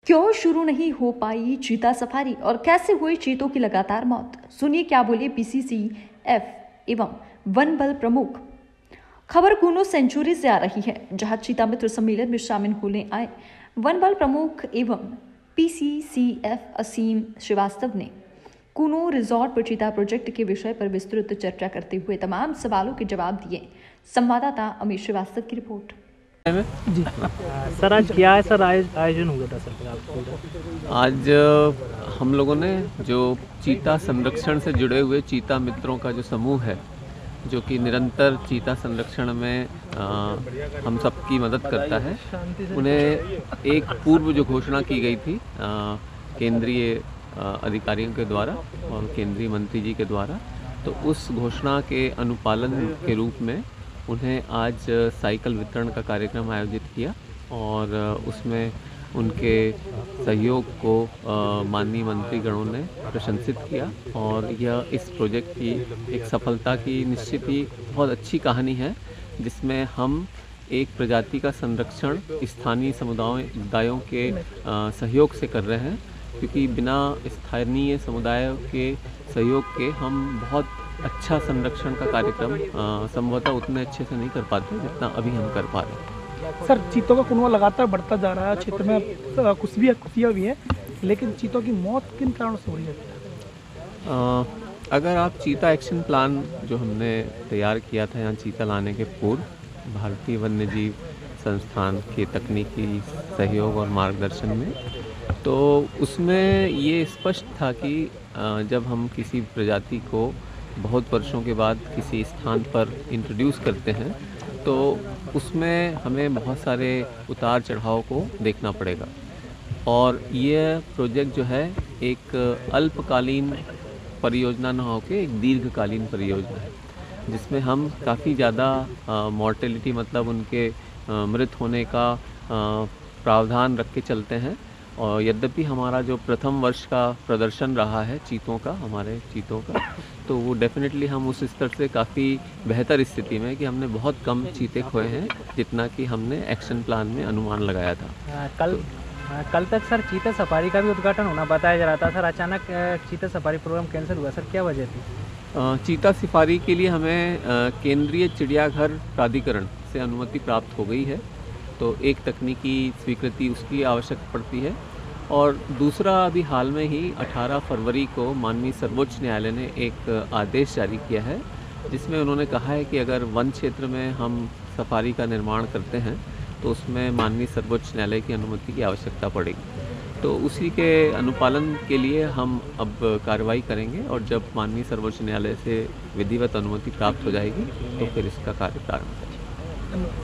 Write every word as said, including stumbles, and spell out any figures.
क्यों शुरू नहीं हो पाई चीता सफारी और कैसे हुई चीतों की लगातार मौत? सुनिए क्या बोले पीसीसीएफ एवं वन बल प्रमुख। खबर कूनो सेंचुरी से आ रही है, जहां चीता मित्र सम्मेलन में शामिल होने आए वन बल प्रमुख एवं पीसीसीएफ असीम श्रीवास्तव ने कूनो रिजॉर्ट पर चीता प्रोजेक्ट के विषय पर विस्तृत चर्चा करते हुए तमाम सवालों के जवाब दिए। संवाददाता अमित श्रीवास्तव की रिपोर्ट। जी सर, आज क्या है सर आयोजन हुआ था सर? आज हम लोगों ने जो चीता संरक्षण से जुड़े हुए चीता मित्रों का जो समूह है, जो कि निरंतर चीता संरक्षण में आ, हम सबकी मदद करता है, उन्हें एक पूर्व जो घोषणा की गई थी केंद्रीय अधिकारियों के द्वारा और केंद्रीय मंत्री जी के द्वारा, तो उस घोषणा के अनुपालन के रूप में उन्हें आज साइकिल वितरण का कार्यक्रम आयोजित किया और उसमें उनके सहयोग को माननीय मंत्रीगणों ने प्रशंसित किया। और यह इस प्रोजेक्ट की एक सफलता की निश्चित ही बहुत अच्छी कहानी है, जिसमें हम एक प्रजाति का संरक्षण स्थानीय समुदायों के सहयोग से कर रहे हैं, क्योंकि बिना स्थानीय समुदायों के सहयोग के हम बहुत अच्छा संरक्षण का कार्यक्रम संभवतः उतने अच्छे से नहीं कर पाते जितना अभी हम कर पा रहे हैं। सर, चीतों का कुनवा लगातार बढ़ता जा रहा है, क्षेत्र में कुछ भी खुशियाँ भी हैं, लेकिन चीतों की मौत किन कारणों से हो रही है? अगर आप चीता एक्शन प्लान जो हमने तैयार किया था यहाँ चीता लाने के पूर्व, भारतीय वन्यजीव संस्थान के तकनीकी सहयोग और मार्गदर्शन में, तो उसमें ये स्पष्ट था कि जब हम किसी प्रजाति को बहुत वर्षों के बाद किसी स्थान पर इंट्रोड्यूस करते हैं, तो उसमें हमें बहुत सारे उतार चढ़ाव को देखना पड़ेगा। और ये प्रोजेक्ट जो है एक अल्पकालीन परियोजना न होकर एक दीर्घकालीन परियोजना है, जिसमें हम काफ़ी ज़्यादा मॉर्टेलिटी मतलब उनके आ, मृत होने का आ, प्रावधान रख के चलते हैं। और यद्यपि हमारा जो प्रथम वर्ष का प्रदर्शन रहा है चीतों का, हमारे चीतों का, तो वो डेफिनेटली हम उस स्तर से काफ़ी बेहतर स्थिति में कि हमने बहुत कम चीते खोए हैं, जितना कि हमने एक्शन प्लान में अनुमान लगाया था। आ, कल आ, कल तक सर चीता सफारी का भी उद्घाटन होना बताया जा रहा था सर, अचानक चीता सफारी प्रोग्राम कैंसिल हुआ सर, क्या वजह थी? चीता सफारी के लिए हमें केंद्रीय चिड़ियाघर प्राधिकरण से अनुमति प्राप्त हो गई है, तो एक तकनीकी स्वीकृति उसकी आवश्यक पड़ती है। और दूसरा, अभी हाल में ही अठारह फरवरी को माननीय सर्वोच्च न्यायालय ने एक आदेश जारी किया है, जिसमें उन्होंने कहा है कि अगर वन क्षेत्र में हम सफारी का निर्माण करते हैं तो उसमें माननीय सर्वोच्च न्यायालय की अनुमति की आवश्यकता पड़ेगी। तो उसी के अनुपालन के लिए हम अब कार्रवाई करेंगे, और जब माननीय सर्वोच्च न्यायालय से विधिवत अनुमति प्राप्त हो जाएगी तो फिर इसका कार्य प्रारंभ करेंगे।